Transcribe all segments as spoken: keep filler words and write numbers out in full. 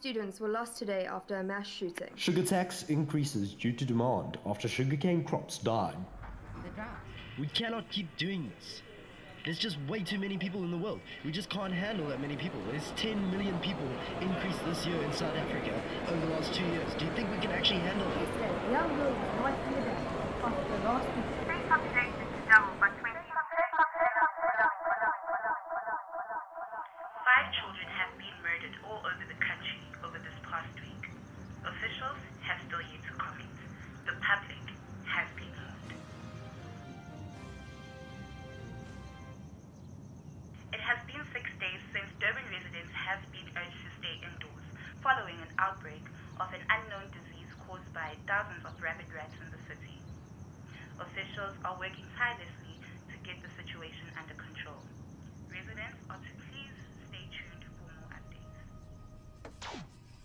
students were lost today after a mass shooting. Sugar tax increases due to demand after sugarcane crops died. The drought. We cannot keep doing this. There's just way too many people in the world. We just can't handle that many people. There's ten million people increased this year in South Africa over the last two years. Do you think we can actually handle that? He said, young girls might hear that after the last week. State population to double by twenty. Five children have been murdered all over the country over this past week. Officials have still yet to comment. The public has been moved. It has been six days since Durban residents have been urged to stay indoors following an outbreak of an unknown disease caused by thousands of rabid rats in the city. Officials are working tirelessly to get the situation under control. Residents are to please stay tuned for more updates.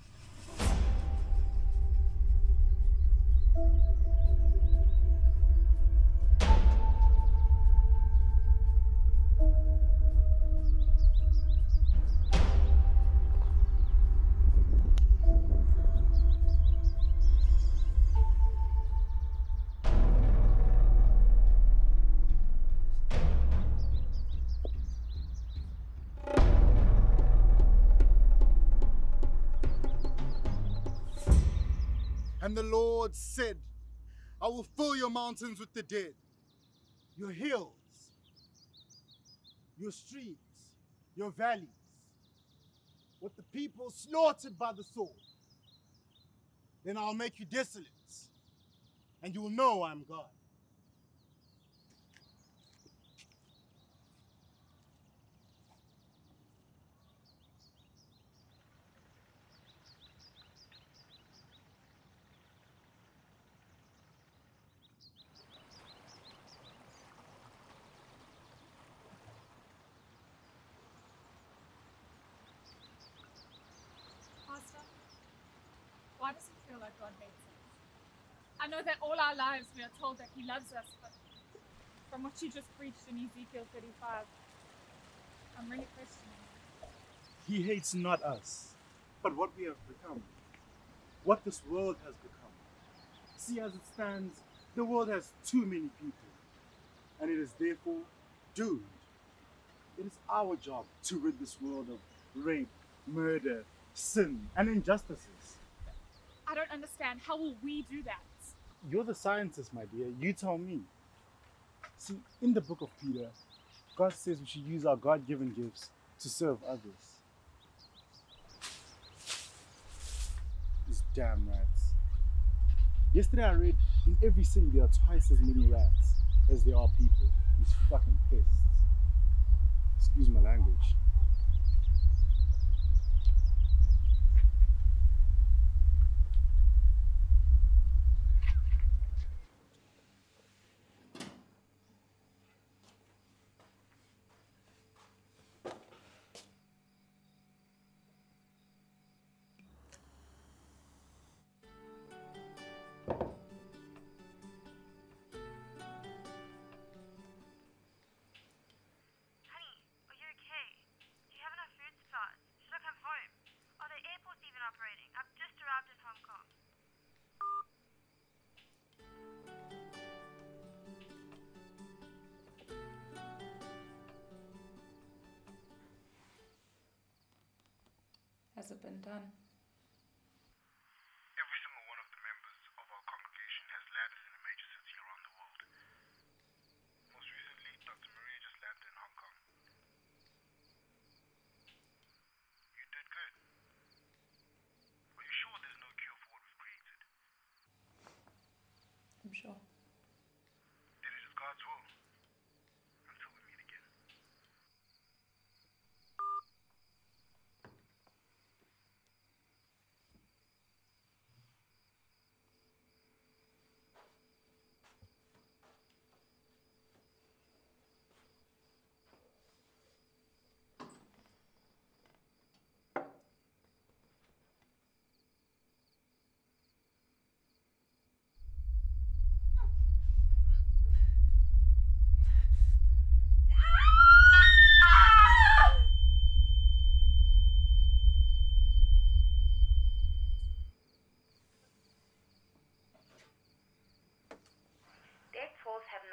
And the Lord said, I will fill your mountains with the dead, your hills, your streams, your valleys, with the people slaughtered by the sword. Then I'll make you desolate, and you will know I'm God. Pastor, why does it feel like God hates us? I know that all our lives we are told that He loves us, but from what you just preached in Ezekiel thirty-five, I'm really questioning. He hates not us, but what we have become, what this world has become. See, as it stands, the world has too many people, and it is therefore doomed. It is our job to rid this world of rape, murder, sin, and injustices. I don't understand. How will we do that? You're the scientist, my dear. You tell me. See, in the book of Peter, God says we should use our God-given gifts to serve others. These damn rats. Yesterday I read in every city there are twice as many rats as there are people. These fucking pests. Excuse my language. Has it been done? Every single one of the members of our congregation has landed in a major city around the world. Most recently, Doctor Maria just landed in Hong Kong. You did good. Are you sure there's no cure for what we've created? I'm sure. Then it is God's will. Until we meet again.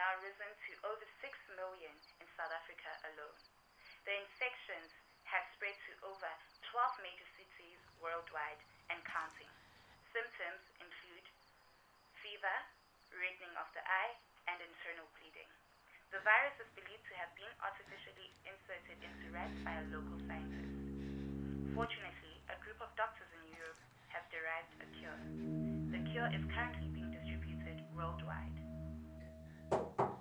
now risen to over six million in South Africa alone. The infections have spread to over twelve major cities worldwide and counting. Symptoms include fever, reddening of the eye, and internal bleeding. The virus is believed to have been artificially inserted into rats by a local scientist. Fortunately, a group of doctors in Europe have derived a cure. The cure is currently being distributed worldwide.